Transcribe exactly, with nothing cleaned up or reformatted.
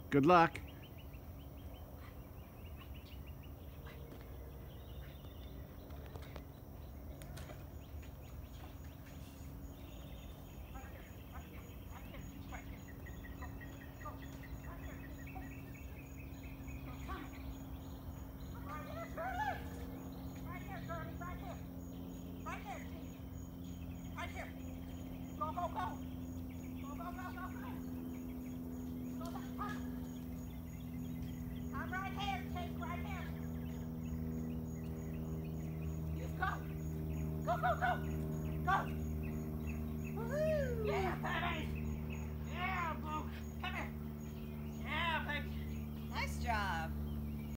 Good luck. Go, go, go! Go! Woohoo! Yeah, baby!